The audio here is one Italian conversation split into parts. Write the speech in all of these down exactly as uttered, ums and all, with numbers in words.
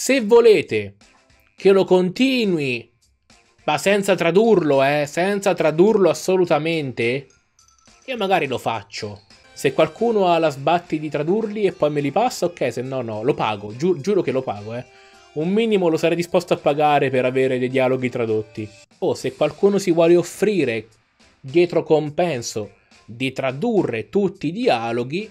Se volete che lo continui, ma senza tradurlo, eh, senza tradurlo assolutamente, io magari lo faccio. Se qualcuno ha la sbatti di tradurli e poi me li passa, ok, se no no, lo pago, giu giuro che lo pago, eh. Un minimo lo sarei disposto a pagare per avere dei dialoghi tradotti. O se qualcuno si vuole offrire dietro compenso di tradurre tutti i dialoghi,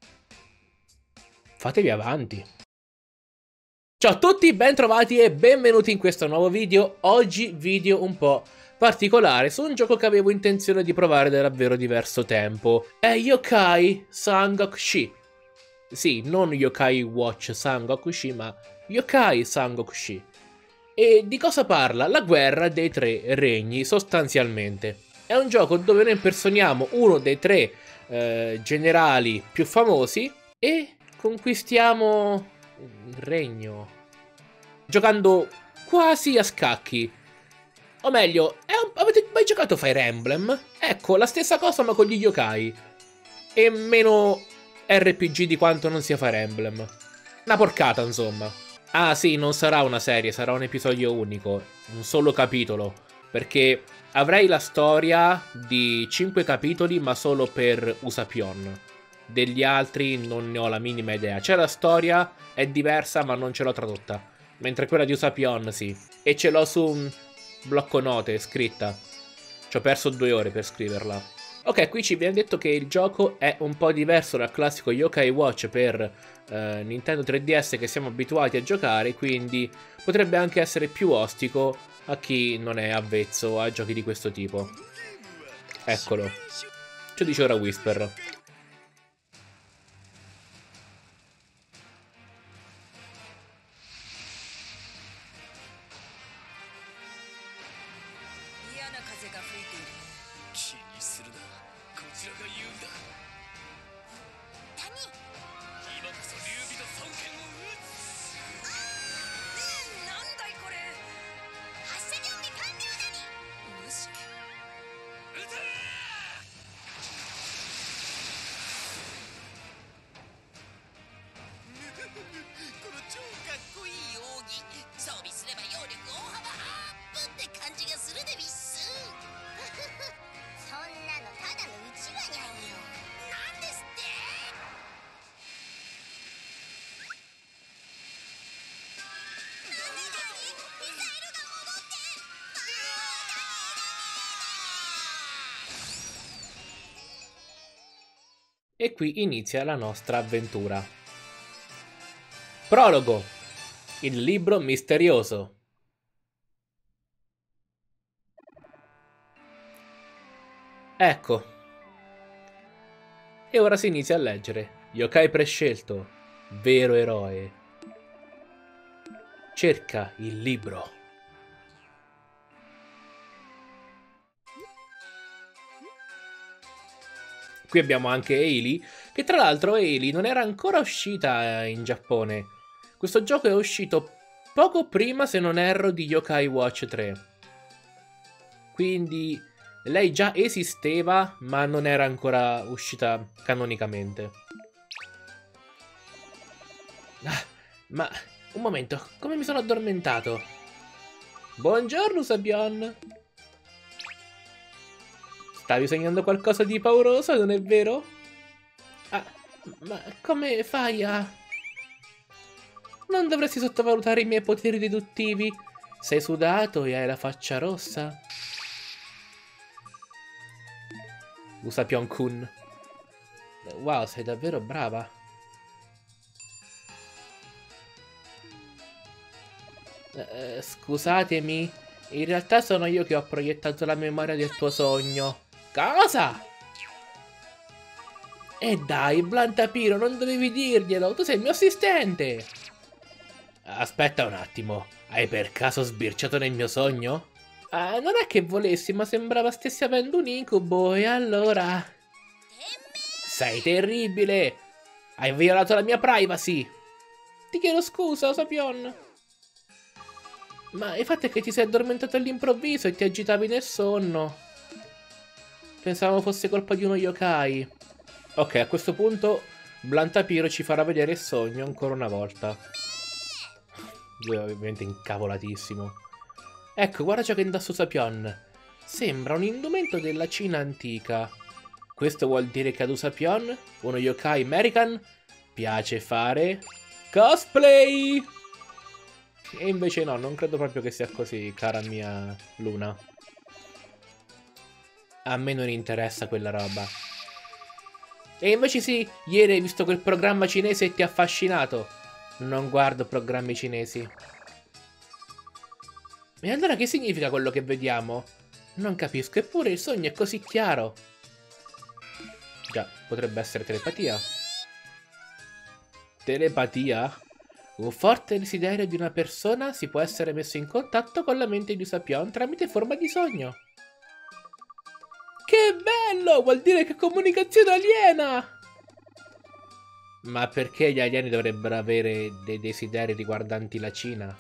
fatevi avanti. Ciao a tutti, bentrovati e benvenuti in questo nuovo video. Oggi video un po' particolare su un gioco che avevo intenzione di provare da davvero diverso tempo. È Yokai Sangokushi. Sì, non Yokai Watch Sangokushi, ma Yokai Sangokushi. E di cosa parla? La guerra dei tre regni, sostanzialmente. È un gioco dove noi impersoniamo uno dei tre eh, generali più famosi e conquistiamo un regno giocando quasi a scacchi. O meglio, è un... avete mai giocato Fire Emblem? Ecco, la stessa cosa ma con gli yokai. E meno R P G di quanto non sia Fire Emblem. Una porcata, insomma. Ah sì, non sarà una serie, sarà un episodio unico, un solo capitolo, perché avrei la storia di cinque capitoli ma solo per Usapion. Degli altri non ne ho la minima idea. C'è la storia, è diversa ma non ce l'ho tradotta, mentre quella di Usapion sì. E ce l'ho su un blocco note scritta. Ci ho perso due ore per scriverla. Ok, qui ci viene detto che il gioco è un po' diverso dal classico Yokai Watch per eh, Nintendo tre D S che siamo abituati a giocare, quindi potrebbe anche essere più ostico a chi non è avvezzo a giochi di questo tipo. Eccolo. Ce lo dice ora Whisper. E qui inizia la nostra avventura. Prologo. Il libro misterioso. Ecco. E ora si inizia a leggere. Yokai prescelto. Vero eroe. Cerca il libro. Qui abbiamo anche Eili, che tra l'altro Eili non era ancora uscita in Giappone. Questo gioco è uscito poco prima, se non erro, di Yokai Watch tre. Quindi lei già esisteva, ma non era ancora uscita canonicamente. Ah, ma un momento, come mi sono addormentato? Buongiorno, Sabion. Stavi sognando qualcosa di pauroso, non è vero? Ah, ma come fai a... Non dovresti sottovalutare i miei poteri deduttivi. Sei sudato e hai la faccia rossa. Usapion-kun. Wow, sei davvero brava. Uh, scusatemi, in realtà sono io che ho proiettato la memoria del tuo sogno. Cosa? E dai, Blantapiro, non dovevi dirglielo, tu sei il mio assistente. Aspetta un attimo, hai per caso sbirciato nel mio sogno? Ah, non è che volessi, ma sembrava stessi avendo un incubo, e allora... Sei terribile! Hai violato la mia privacy! Ti chiedo scusa, Sapion. Ma il fatto è che ti sei addormentato all'improvviso e ti agitavi nel sonno. Pensavo fosse colpa di uno yokai. Ok, a questo punto Blantapiro ci farà vedere il sogno ancora una volta. Lui è ovviamente incavolatissimo. Ecco, guarda ciò che indossa Usapion. Sembra un indumento della Cina antica. Questo vuol dire che ad Usapion, uno yokai American, piace fare cosplay! E invece no, non credo proprio che sia così, cara mia Luna. A me non interessa quella roba. E invece sì, ieri hai visto quel programma cinese e ti ha affascinato. Non guardo programmi cinesi. E allora che significa quello che vediamo? Non capisco, eppure il sogno è così chiaro. Già, potrebbe essere telepatia. Telepatia? Un forte desiderio di una persona si può essere messo in contatto con la mente di Usapion tramite forma di sogno. Che bello! Vuol dire che comunicazione aliena! Ma perché gli alieni dovrebbero avere dei desideri riguardanti la Cina?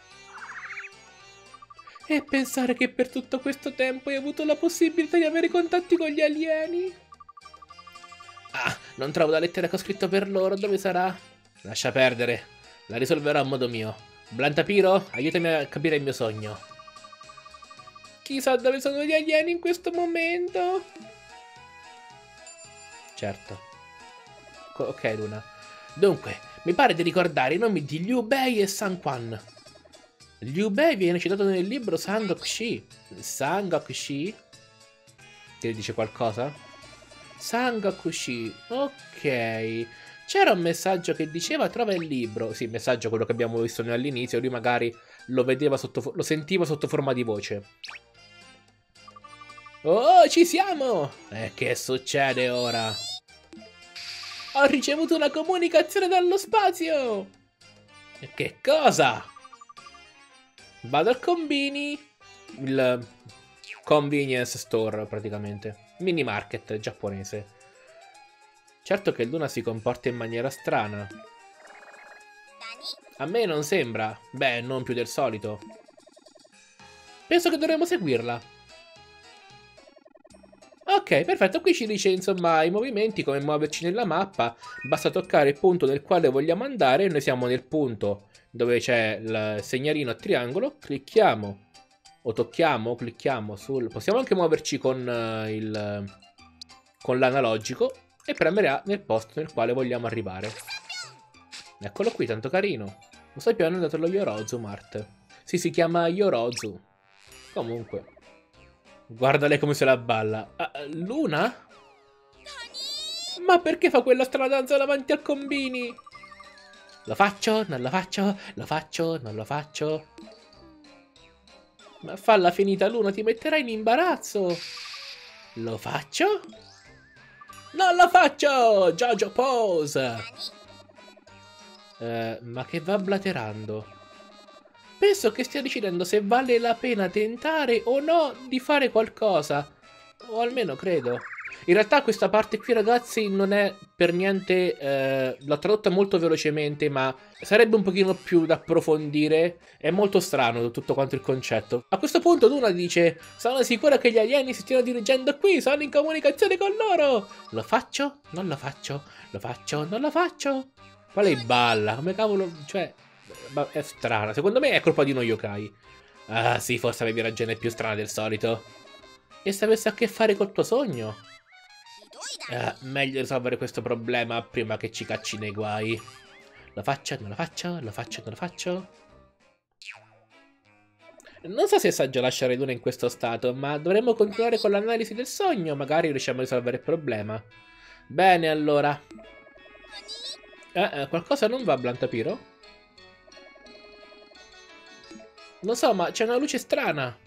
E pensare che per tutto questo tempo hai avuto la possibilità di avere contatti con gli alieni? Ah, non trovo la lettera che ho scritto per loro, dove sarà? Lascia perdere, la risolverò a modo mio. Blantapiro, aiutami a capire il mio sogno. Chissà dove sono gli alieni in questo momento. Certo. Ok, Luna. Dunque, mi pare di ricordare i nomi di Liu Bei e San Quan. Liu Bei viene citato nel libro Sangok Shi. Sangok Shi? Ti dice qualcosa? Sangok Shi. Ok. C'era un messaggio che diceva trova il libro. Sì, il messaggio quello che abbiamo visto noi all'inizio. Lui magari lo vedeva sotto, lo sentiva sotto forma di voce. Oh, ci siamo! E che succede ora? Ho ricevuto una comunicazione dallo spazio! E che cosa? Vado al Combini, il convenience store praticamente, mini market giapponese. Certo che Luna si comporta in maniera strana. A me non sembra, beh, non più del solito. Penso che dovremmo seguirla. Ok, perfetto, qui ci dice insomma i movimenti, come muoverci nella mappa. Basta toccare il punto nel quale vogliamo andare. Noi siamo nel punto dove c'è il segnalino a triangolo. Clicchiamo o tocchiamo o clicchiamo sul... Possiamo anche muoverci con uh, il con l'analogico e premere A nel posto nel quale vogliamo arrivare. Eccolo qui, tanto carino. Usapion è andato allo Yorozu Mart. Sì, si chiama Yorozu. Comunque, guarda lei come se la balla. Uh, Luna? Ma perché fa quella strana danza davanti al Combini? Lo faccio? Non lo faccio? Lo faccio? Non lo faccio? Ma falla finita, Luna, ti metterai in imbarazzo. Lo faccio? Non lo faccio! Jojo Pose! Uh, ma che va blaterando? Penso che stia decidendo se vale la pena tentare o no di fare qualcosa. O almeno credo. In realtà questa parte qui, ragazzi, non è per niente... Eh, l'ho tradotta molto velocemente, ma sarebbe un pochino più da approfondire. È molto strano tutto quanto il concetto. A questo punto Luna dice: sono sicura che gli alieni si stiano dirigendo qui, sono in comunicazione con loro. Lo faccio? Non lo faccio? Lo faccio? Non lo faccio? Ma lei balla, come cavolo... Cioè... Ma è strana, secondo me è colpa di uno yokai. Ah sì, forse avevi ragione, è più strana del solito. E se avesse a che fare col tuo sogno? Ah, meglio risolvere questo problema prima che ci cacci nei guai. Lo faccio, non lo faccio, lo faccio, non lo faccio. Non so se è saggio lasciare Luna in questo stato, ma dovremmo continuare con l'analisi del sogno, magari riusciamo a risolvere il problema. Bene, allora. Eh, eh qualcosa non va, Blantapiro? Non so, ma c'è una luce strana.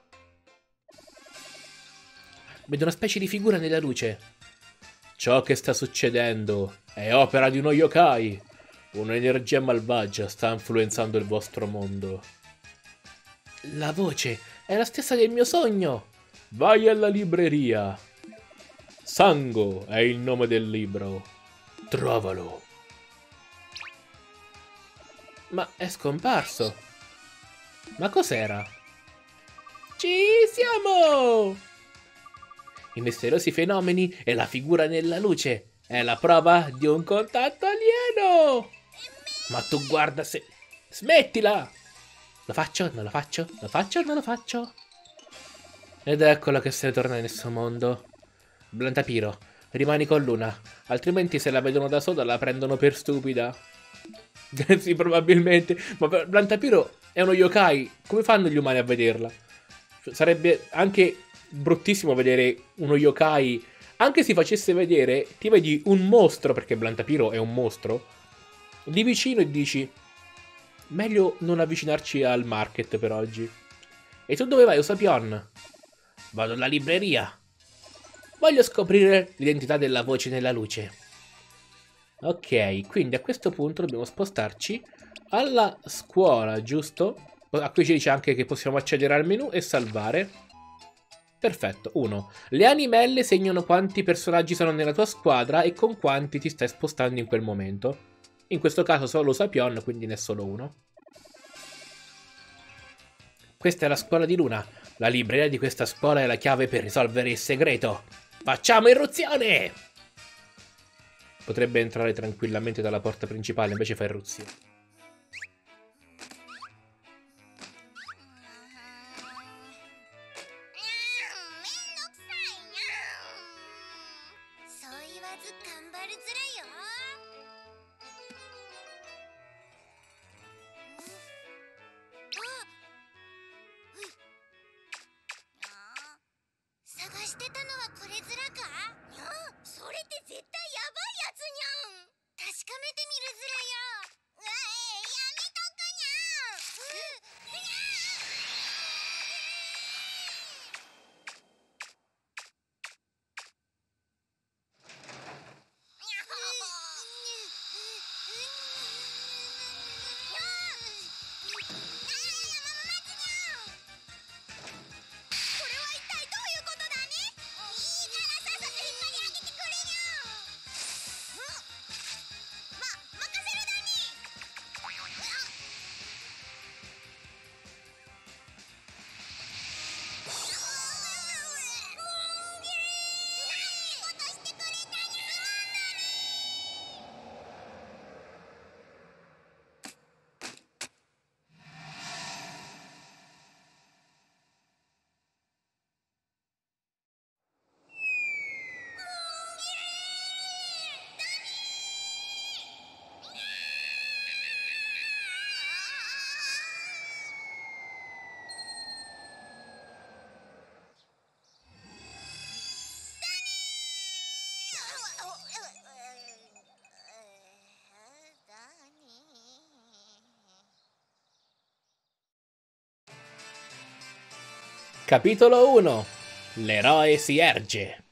Vedo una specie di figura nella luce. Ciò che sta succedendo è opera di uno yokai. Un'energia malvagia sta influenzando il vostro mondo. La voce è la stessa del mio sogno. Vai alla libreria. Sango è il nome del libro. Trovalo. Ma è scomparso. Ma cos'era? Ci siamo! I misteriosi fenomeni e la figura nella luce è la prova di un contatto alieno! Ma tu guarda se... Smettila! Lo faccio? Non lo faccio? Lo faccio? Non lo faccio? Ed eccola che se ne torna nel suo mondo. Blantyre, rimani con Luna, altrimenti se la vedono da sola la prendono per stupida. Sì, probabilmente. Ma Blantyre è uno yokai, come fanno gli umani a vederla? Sarebbe anche bruttissimo vedere uno yokai. Anche se facesse vedere, ti vedi un mostro, perché Blantyre è un mostro, di vicino e dici, meglio non avvicinarci al market per oggi. E tu dove vai, Usapion? Vado alla libreria. Voglio scoprire l'identità della voce nella luce. Ok, quindi a questo punto dobbiamo spostarci alla scuola, giusto? A qui ci dice anche che possiamo accedere al menu e salvare. Perfetto. uno. Le animelle segnano quanti personaggi sono nella tua squadra e con quanti ti stai spostando in quel momento. In questo caso solo Usapion, quindi ne è solo uno. Questa è la scuola di Luna. La libreria di questa scuola è la chiave per risolvere il segreto. Facciamo irruzione! Potrebbe entrare tranquillamente dalla porta principale, invece fa irruzione. Capitolo uno. L'eroe si erge.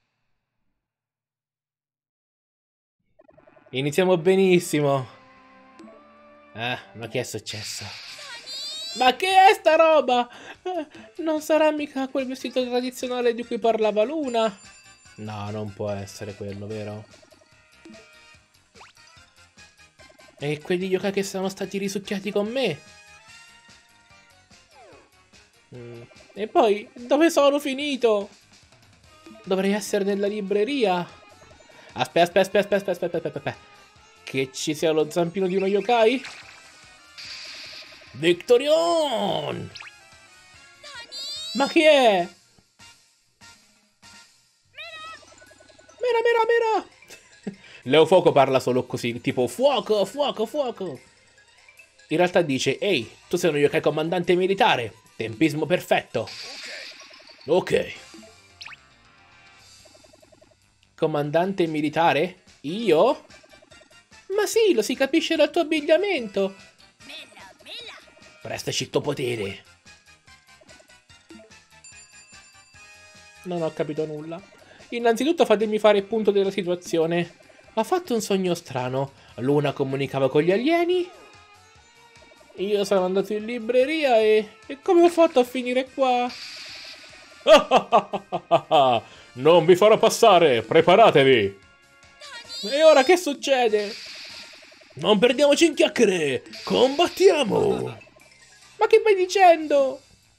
Iniziamo benissimo. Ah, ma che è successo? Ma che è sta roba? Eh, non sarà mica quel vestito tradizionale di cui parlava Luna? No, non può essere quello, vero? E quegli yokai che sono stati risucchiati con me? Mm. E poi, dove sono finito? Dovrei essere nella libreria. Aspetta, aspetta, aspetta, aspetta, aspetta, aspetta, aspetta. Che ci sia lo zampino di uno yokai? Victorion! Ma chi è? Mera, mera, mera! Leo Fuoco parla solo così, tipo fuoco, fuoco, fuoco. In realtà dice, ehi, tu sei uno yokai comandante militare. Tempismo perfetto. Ok. Comandante militare? Io? Ma sì, lo si capisce dal tuo abbigliamento. Prestaci il tuo potere. Non ho capito nulla. Innanzitutto fatemi fare il punto della situazione. Ho fatto un sogno strano. Luna comunicava con gli alieni. Io sono andato in libreria e... E come ho fatto a finire qua? Non vi farò passare, preparatevi. E ora che succede? Non perdiamoci in chiacchiere, combattiamo. Ma che vai dicendo?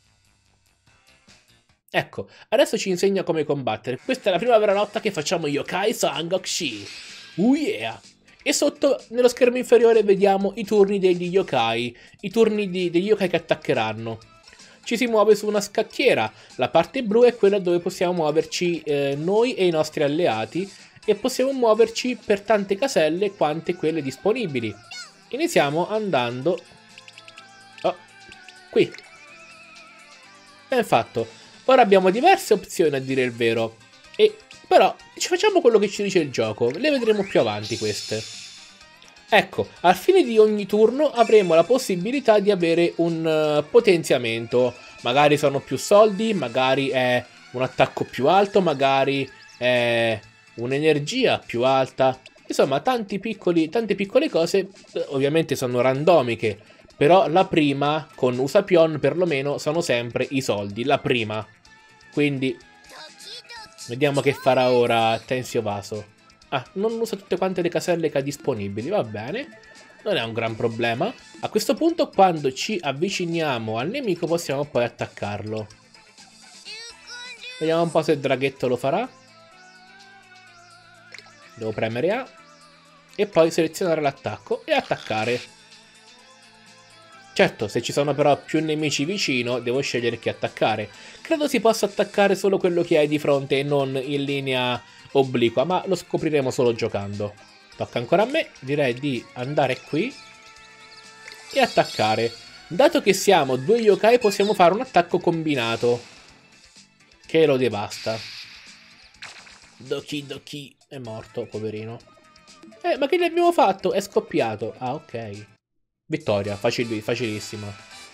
Ecco, adesso ci insegna come combattere. Questa è la prima vera lotta che facciamo Yokai Sangok Shi. Uh yeah! E sotto, nello schermo inferiore, vediamo i turni degli yokai, i turni di, degli yokai che attaccheranno. Ci si muove su una scacchiera, la parte blu è quella dove possiamo muoverci eh, noi e i nostri alleati, e possiamo muoverci per tante caselle quante quelle disponibili. Iniziamo andando... Oh, qui. Ben fatto. Ora abbiamo diverse opzioni a dire il vero, e però ci facciamo quello che ci dice il gioco, le vedremo più avanti queste. Ecco, al fine di ogni turno avremo la possibilità di avere un uh, potenziamento. Magari sono più soldi, magari è un attacco più alto, magari è un'energia più alta. Insomma, tanti piccoli, tante piccole cose, ovviamente sono randomiche, però la prima, con Usapion perlomeno, sono sempre i soldi, la prima. Quindi, vediamo che farà ora Tensio Vaso. Ah, non usa tutte quante le caselle che ha disponibili, va bene. Non è un gran problema. A questo punto, quando ci avviciniamo al nemico, possiamo poi attaccarlo. Vediamo un po' se il draghetto lo farà. Devo premere A. E poi selezionare l'attacco e attaccare. Certo, se ci sono però più nemici vicino, devo scegliere chi attaccare. Credo si possa attaccare solo quello che hai di fronte e non in linea obliqua, ma lo scopriremo solo giocando. Tocca ancora a me, direi di andare qui e attaccare. Dato che siamo due yokai, possiamo fare un attacco combinato che lo devasta. Doki Doki è morto, poverino. Eh, ma che gli abbiamo fatto? È scoppiato. Ah, ok. Vittoria, facil facilissima.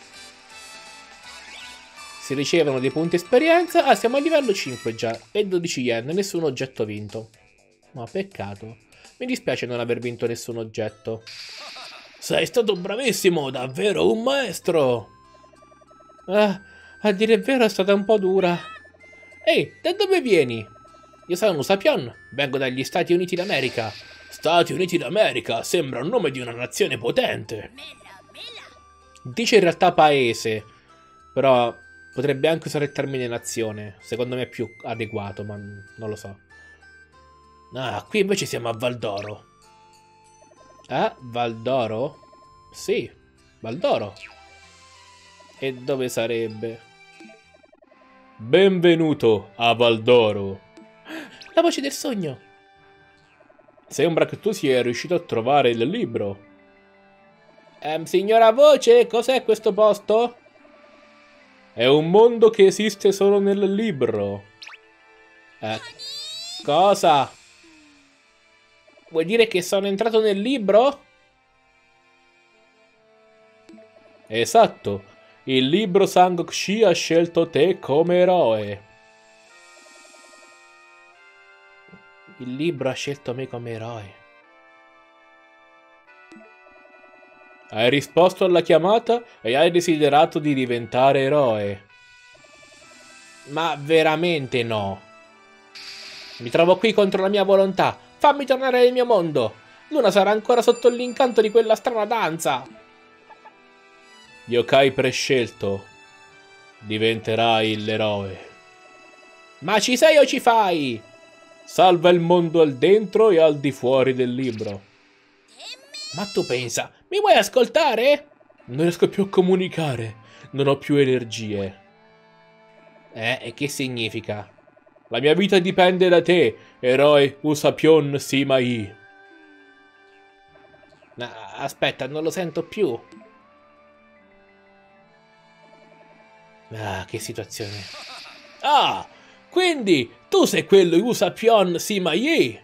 Si ricevono dei punti esperienza. Ah, siamo a livello cinque già. E dodici yen, nessun oggetto vinto. Ma peccato. Mi dispiace non aver vinto nessun oggetto. Sei stato bravissimo, davvero un maestro. Ah, a dire il vero è stata un po' dura. Ehi, da dove vieni? Io sono Usapion, vengo dagli Stati Uniti d'America. Stati Uniti d'America, sembra un nome di una nazione potente. Dice in realtà paese, però potrebbe anche usare il termine nazione. Secondo me è più adeguato, ma non lo so. Ah, qui invece siamo a Valdoro. Ah, Valdoro? Sì, Valdoro. E dove sarebbe? Benvenuto a Valdoro. La voce del sogno. Sembra che tu sia riuscito a trovare il libro. Ehm, signora voce, cos'è questo posto? È un mondo che esiste solo nel libro. Eh, cosa? Vuoi dire che sono entrato nel libro? Esatto. Il libro Sangokushi ha scelto te come eroe. Il libro ha scelto me come eroe. Hai risposto alla chiamata e hai desiderato di diventare eroe. Ma veramente no. Mi trovo qui contro la mia volontà. Fammi tornare nel mio mondo. Luna sarà ancora sotto l'incanto di quella strana danza. Yokai prescelto. Diventerai l'eroe. Ma ci sei o ci fai? Salva il mondo al dentro e al di fuori del libro. Ma tu pensa, mi vuoi ascoltare? Non riesco più a comunicare. Non ho più energie. Eh, e che significa? La mia vita dipende da te, eroe Usapion Simai. No, aspetta, non lo sento più. Ah, che situazione. Ah, quindi tu sei quello Usapion Simai?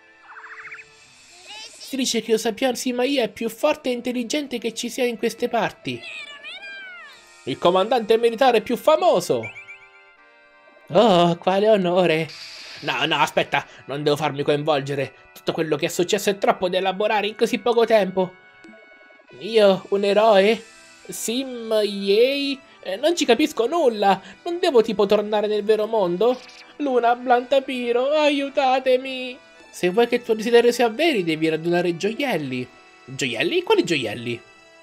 Si dice che Usapion Simai è più forte e intelligente che ci sia in queste parti. Il comandante militare più famoso. Oh, quale onore. No, no, aspetta, non devo farmi coinvolgere. Tutto quello che è successo è troppo da elaborare in così poco tempo. Io, un eroe? Sim-Yei? Eh, non ci capisco nulla. Non devo tipo tornare nel vero mondo? Luna, Blantapiro, aiutatemi. Se vuoi che il tuo desiderio sia veri, devi radunare gioielli. Gioielli? Quali gioielli?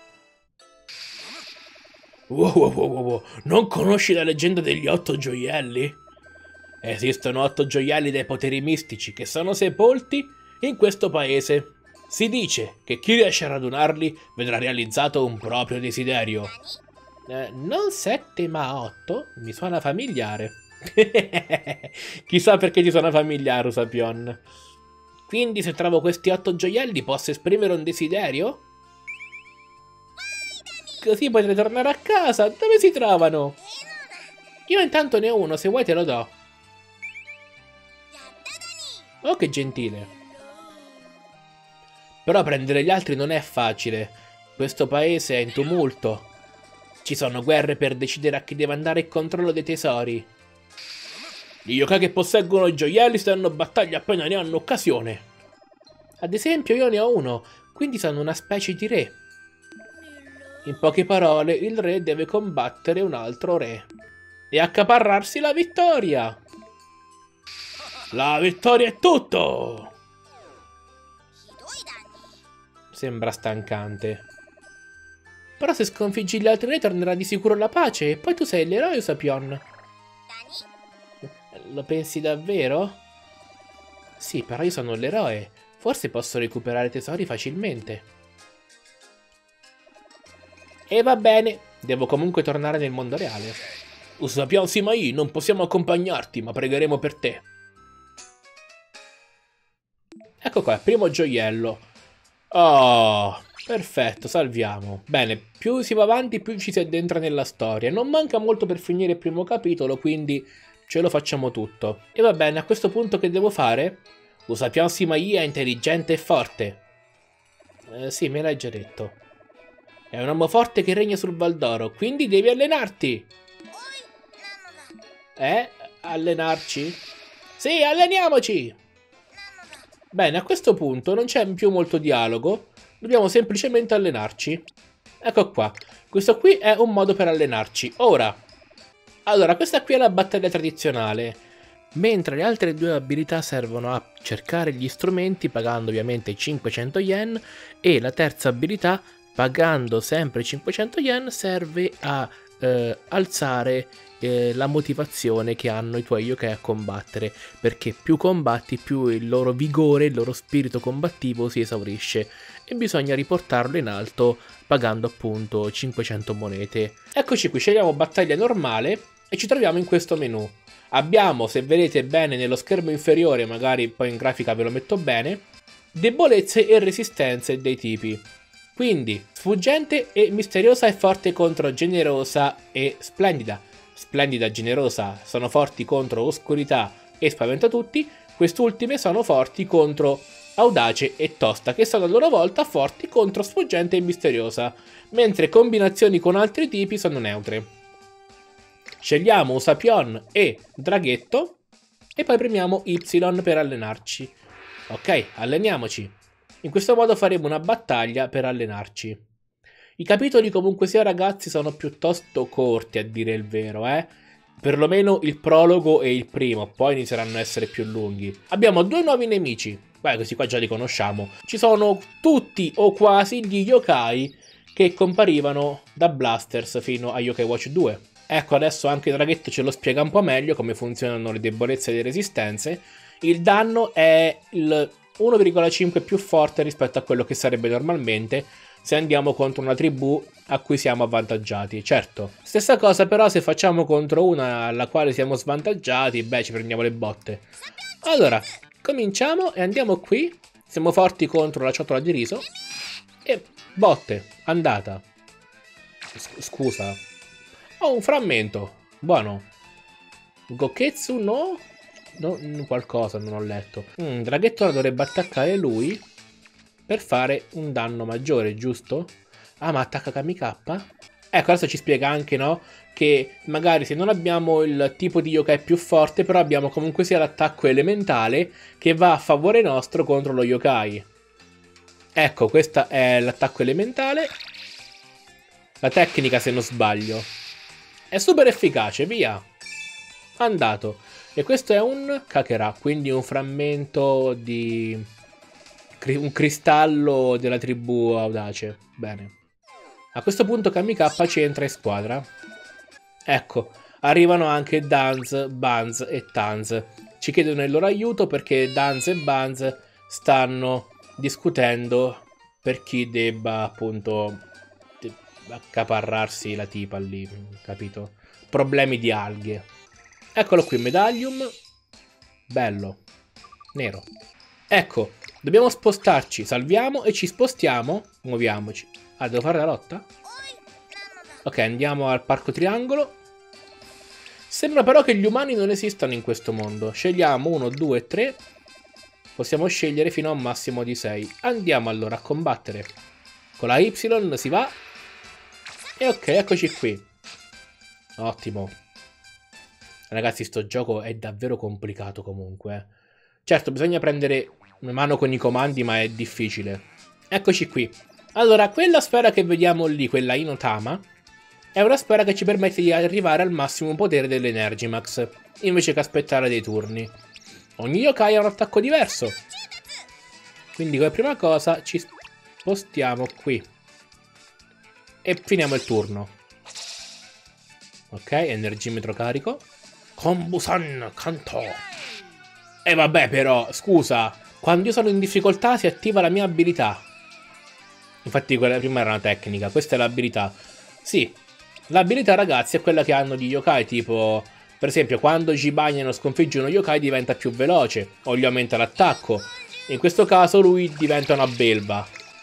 Wow, wow, wow, wow, non conosci la leggenda degli otto gioielli? Esistono otto gioielli dai poteri mistici che sono sepolti in questo paese. Si dice che chi riesce a radunarli vedrà realizzato un proprio desiderio. Eh, non sette ma otto? Mi suona familiare. Chissà perché ti suona familiare, Usapion. Quindi se trovo questi otto gioielli posso esprimere un desiderio? Così potrei tornare a casa. Dove si trovano? Io intanto ne ho uno, se vuoi te lo do. Oh, che gentile. Però prendere gli altri non è facile. Questo paese è in tumulto. Ci sono guerre per decidere a chi deve andare il controllo dei tesori. Gli yokai che posseggono i gioielli stanno battaglia appena ne hanno occasione. Ad esempio io ne ho uno, quindi sono una specie di re. In poche parole, il re deve combattere un altro re e accaparrarsi la vittoria. La vittoria è tutto! Sembra stancante. Però se sconfiggi gli altri re tornerà di sicuro la pace e poi tu sei l'eroe, Usapion. Lo pensi davvero? Sì, però io sono l'eroe. Forse posso recuperare tesori facilmente. E va bene, devo comunque tornare nel mondo reale. Usapion Simai, non possiamo accompagnarti, ma pregheremo per te. Ecco qua, primo gioiello. Oh, perfetto, salviamo. Bene, più si va avanti, più ci si addentra nella storia. Non manca molto per finire il primo capitolo, quindi ce lo facciamo tutto. E va bene, a questo punto che devo fare? Usapion Simai è intelligente e forte. Eh, sì, me l'hai già detto. È un uomo forte che regna sul Valdoro, quindi devi allenarti. Eh? Allenarci? Sì, alleniamoci! Bene, a questo punto non c'è più molto dialogo, dobbiamo semplicemente allenarci. Ecco qua, questo qui è un modo per allenarci. Ora, allora, questa qui è la battaglia tradizionale, mentre le altre due abilità servono a cercare gli strumenti pagando ovviamente cinquecento yen e la terza abilità, pagando sempre cinquecento yen, serve a eh, alzare eh, la motivazione che hanno i tuoi yokai a combattere, perché più combatti più il loro vigore, il loro spirito combattivo si esaurisce e bisogna riportarlo in alto pagando appunto cinquecento monete. Eccoci qui, scegliamo battaglia normale e ci troviamo in questo menu. Abbiamo, se vedete bene nello schermo inferiore, magari poi in grafica ve lo metto bene, debolezze e resistenze dei tipi. Quindi, sfuggente e misteriosa è forte contro generosa e splendida. Splendida e generosa sono forti contro oscurità e spaventa tutti. Quest'ultime sono forti contro audace e tosta, che sono a loro volta forti contro sfuggente e misteriosa, mentre combinazioni con altri tipi sono neutre. Scegliamo Usapion e Draghetto e poi premiamo Y per allenarci. Ok, alleniamoci. In questo modo faremo una battaglia per allenarci. I capitoli comunque sia ragazzi sono piuttosto corti a dire il vero, eh. Perlomeno il prologo e il primo, poi inizieranno a essere più lunghi. Abbiamo due nuovi nemici. Beh, questi qua già li conosciamo. Ci sono tutti o quasi gli yokai che comparivano da Blasters fino a Yokai Watch due. Ecco, adesso anche Draghetto ce lo spiega un po' meglio come funzionano le debolezze e le resistenze. Il danno è il uno virgola cinque più forte rispetto a quello che sarebbe normalmente se andiamo contro una tribù a cui siamo avvantaggiati. Certo, stessa cosa però se facciamo contro una alla quale siamo svantaggiati, beh, ci prendiamo le botte. Allora, cominciamo e andiamo qui. Siamo forti contro la ciotola di riso. E botte, andata. S- scusa. Ho un frammento. Buono. Goketsu no? No, qualcosa non ho letto. Mm, Draghetto ora dovrebbe attaccare lui per fare un danno maggiore, giusto? Ah, ma attacca Kamikappa? Ecco, adesso ci spiega anche, no? Che magari se non abbiamo il tipo di yokai più forte, però abbiamo comunque sia l'attacco elementale che va a favore nostro contro lo yokai. Ecco, questo è l'attacco elementale. La tecnica, se non sbaglio. È super efficace, via. Andato. E questo è un Kakera, quindi un frammento di... un cristallo della tribù audace. Bene. A questo punto Kamikappa ci entra in squadra. Ecco, arrivano anche Danz, Banz e Tanz. Ci chiedono il loro aiuto perché Danz e Banz stanno discutendo per chi debba appunto accaparrarsi la tipa lì, capito? Problemi di alghe. Eccolo qui, Medaglium. Bello. Nero. Ecco, dobbiamo spostarci. Salviamo e ci spostiamo. Muoviamoci. Ah, devo fare la lotta? Ok, andiamo al Parco Triangolo. Sembra però che gli umani non esistano in questo mondo. Scegliamo uno, due, tre. Possiamo scegliere fino a un massimo di sei. Andiamo allora a combattere. Con la Y si va. E ok, eccoci qui. Ottimo. Ragazzi, sto gioco è davvero complicato comunque. Certo, bisogna prendere una mano con i comandi, ma è difficile. Eccoci qui. Allora, quella sfera che vediamo lì, quella Inotama, è una sfera che ci permette di arrivare al massimo potere dell'Energimax, invece che aspettare dei turni. Ogni yokai ha un attacco diverso. Quindi come prima cosa ci spostiamo qui. E finiamo il turno. Ok, energimetro carico. Kombusan Kanto. E vabbè però, scusa, quando io sono in difficoltà si attiva la mia abilità. Infatti quella prima era una tecnica, questa è l'abilità. Sì, l'abilità ragazzi è quella che hanno gli yokai, tipo... Per esempio, quando Jibanyan sconfigge uno yokai diventa più veloce, o gli aumenta l'attacco. In questo caso lui diventa una belva.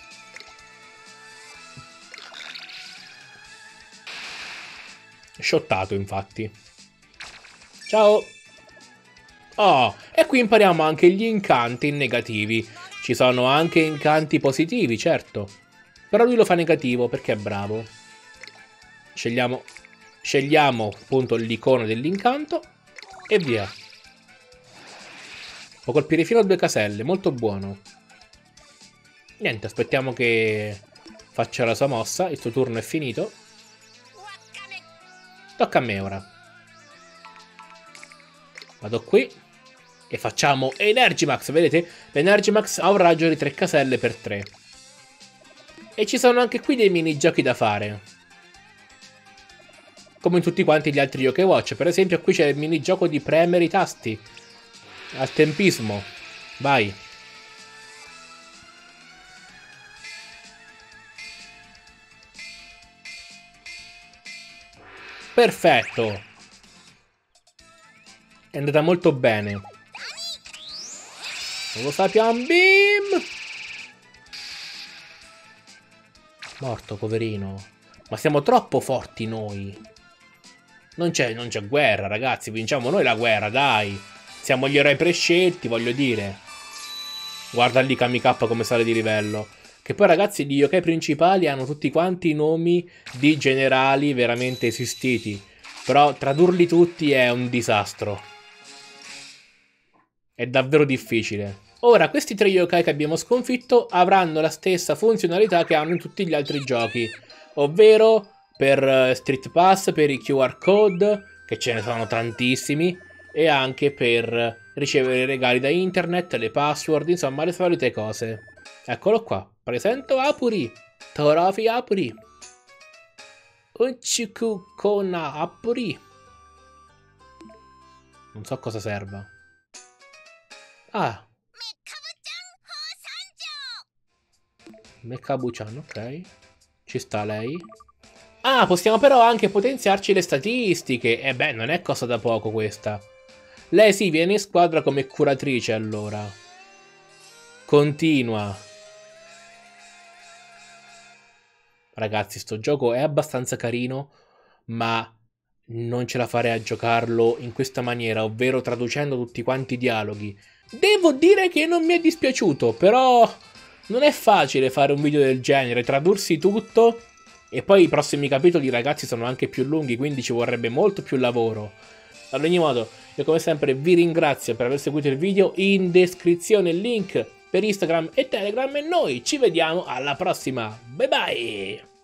Shottato, infatti. Ciao! Oh, e qui impariamo anche gli incanti negativi. Ci sono anche incanti positivi, certo. Però lui lo fa negativo perché è bravo. Scegliamo... Scegliamo appunto l'icona dell'incanto e via. Può colpire fino a due caselle, molto buono. Niente, aspettiamo che faccia la sua mossa, il suo turno è finito. Tocca a me ora. Vado qui e facciamo Energimax, vedete? L'Energimax ha un raggio di tre caselle per tre. E ci sono anche qui dei minigiochi da fare. Come in tutti quanti gli altri Yokai Watch. Per esempio qui c'è il minigioco di premere i tasti al tempismo. Vai. Perfetto. È andata molto bene. Lo sappiamo, Beam. Morto, poverino. Ma siamo troppo forti noi. Non c'è non c'è guerra, ragazzi. Vinciamo noi la guerra, dai. Siamo gli eroi prescelti, voglio dire. Guarda lì Kamikappa come sale di livello. Che poi, ragazzi, gli yokai principali hanno tutti quanti i nomi di generali veramente esistiti. Però tradurli tutti è un disastro. È davvero difficile. Ora, questi tre yokai che abbiamo sconfitto avranno la stessa funzionalità che hanno in tutti gli altri giochi. Ovvero... per Street Pass, per i Q R code, che ce ne sono tantissimi, e anche per ricevere regali da internet, le password, insomma le solite cose. Eccolo qua, presento Apuri, Torofi Apuri, Uchiku Kona Apuri. Non so cosa serva. Ah, Mekabu-chan, ok. Ci sta lei. Ah, possiamo però anche potenziarci le statistiche. E beh, non è cosa da poco questa. Lei sì, viene in squadra come curatrice allora. Continua. Ragazzi, sto gioco è abbastanza carino, ma non ce la farei a giocarlo in questa maniera, ovvero traducendo tutti quanti i dialoghi. Devo dire che non mi è dispiaciuto, però non è facile fare un video del genere, tradursi tutto... E poi i prossimi capitoli, ragazzi, sono anche più lunghi, quindi ci vorrebbe molto più lavoro. Ad ogni modo, io come sempre vi ringrazio per aver seguito il video. In descrizione il link per Instagram e Telegram e noi ci vediamo alla prossima. Bye bye!